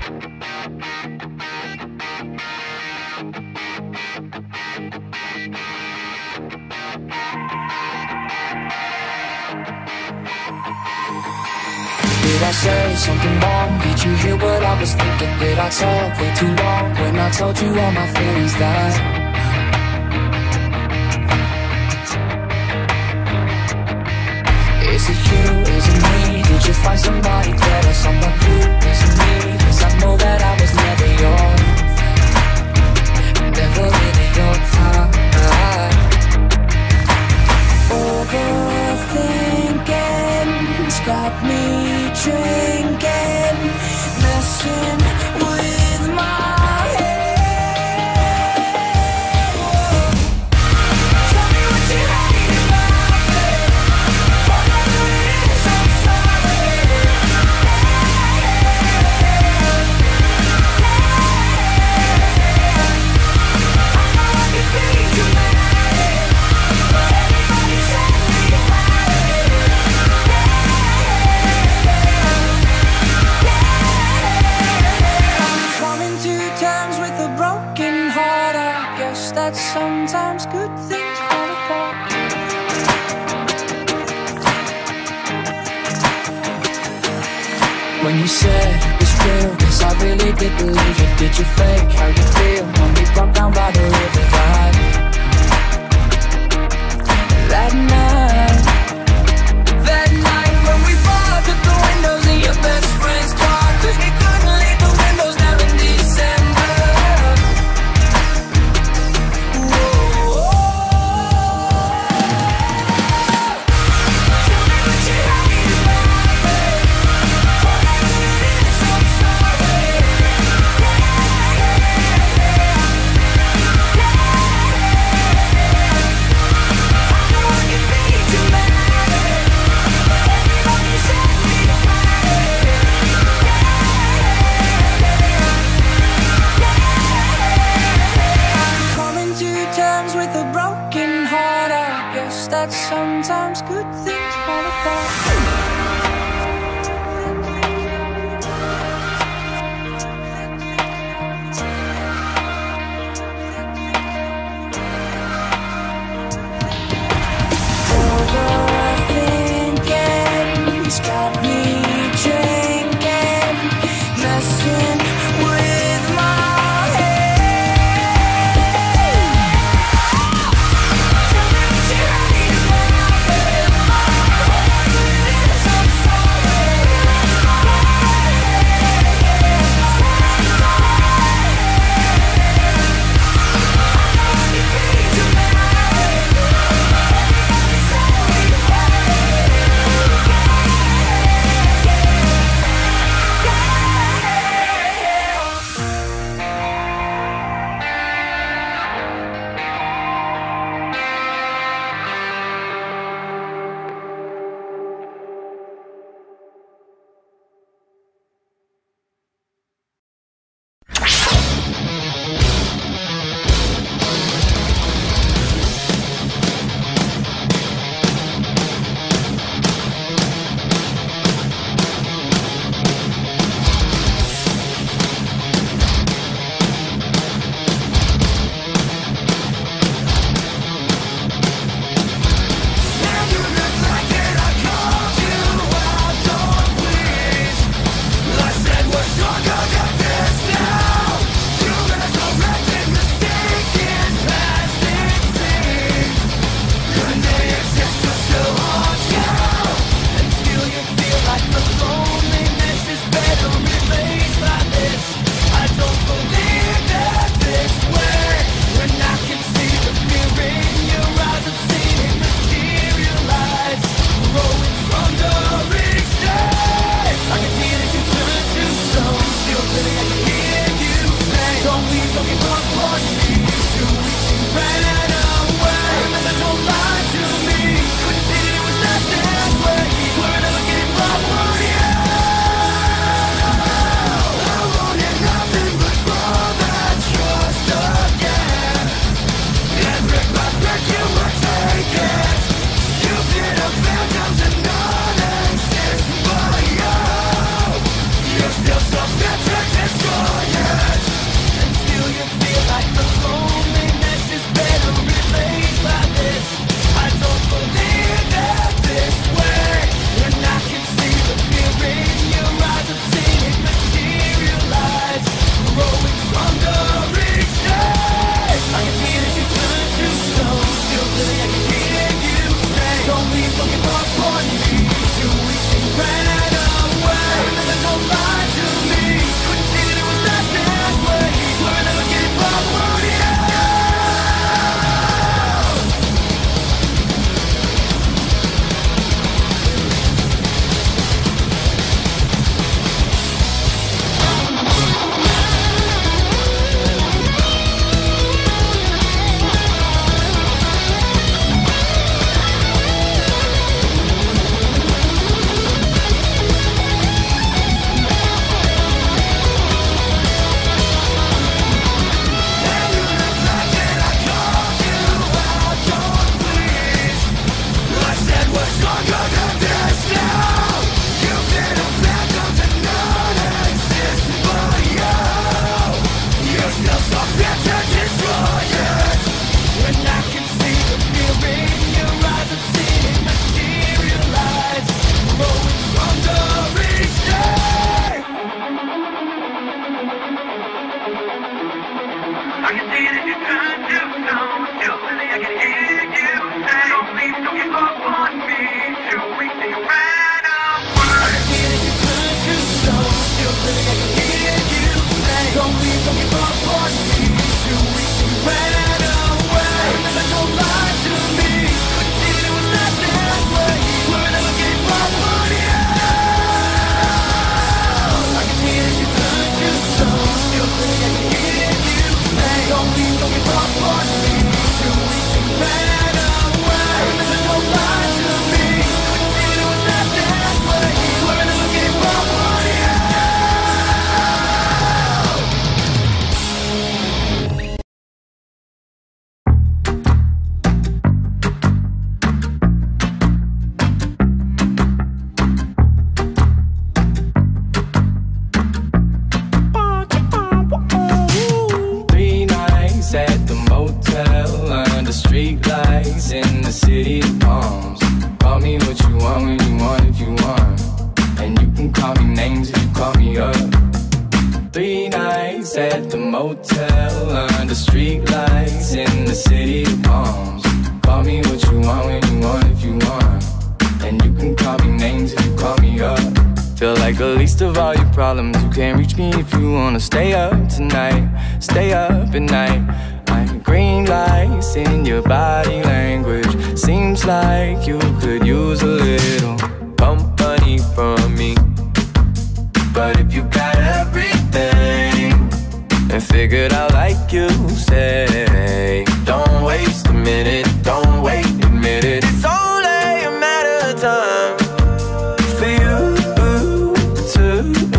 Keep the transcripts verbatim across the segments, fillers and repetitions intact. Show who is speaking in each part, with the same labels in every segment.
Speaker 1: Did I say something wrong? Did you hear what I was thinking? Did I talk way too long when I told you all my feelings that is it you, is it me? Did you find somebody better, someone who isn't me? Cause I know that I was never yours, never really your time. Overthinking's got me drinking, messing with my head. Tell me what you hate about me, whatever it is, I'm sorry. I know I can be dramatic, but everybody said me about it. Coming to terms with a broken heart, I guess that sometimes good things fall apart. When you said it was real, guess I really did believe it. Did you fake how you feel when we broke down by the river that, that night? That night when we fogged up the windows in your best friend's car, cause we couldn't leave the windows down in December. Whoa. Tell me what you hate about me, whatever it is, I'm sorry. I know I can be motel under streetlights in the city of palms. Call me what you want when you want if you want, and you can call me names if you call me up. Feel like the least of all your problems. You can't reach me if you wanna stay up tonight. Stay up at night. I'm green lights in your body language. Seems like you could use a little company from me. But if you got everything and figured out like you say, don't waste a minute, don't wait, admit it. It's only a matter of time for you to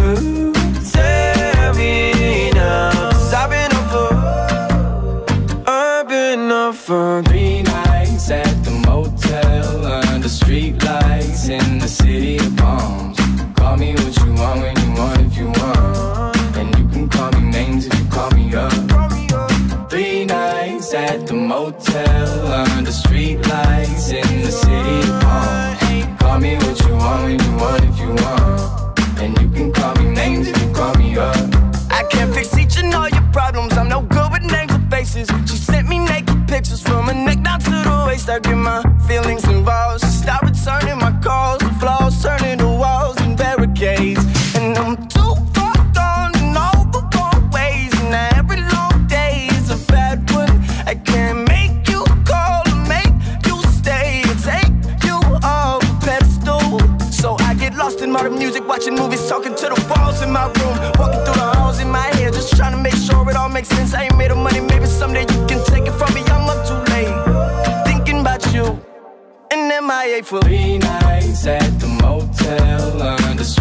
Speaker 1: tell me now. 'Cause I've been up for, I've been up for three nights at the motel under streetlights in the city of palms. Call me what you want when you want if you want, and you can call me names if you call me up. Three nights at the motel under streetlights in the city of palms. Call me what you want when you want if you want, and you can call me names if you call me up. I can't fix each and all your problems. I'm no good with names or faces. She sent me naked pictures from her neck down to the waist. I get my feelings involved. She stopped returning my calls. The flaws turning to walls and barricades. And I'm too far gone in all the wrong ways. And every long day is a bad one. I can't make you call or make you stay or take you off a pedestal. So I get lost in modern music, watching movies, talking to the walls in my room, walking through the halls in my head, just trying to make sure it all makes sense. I ain't made of money, maybe someday you can take it from me. I'm up too late, thinking about you and M I A for three nights at the motel under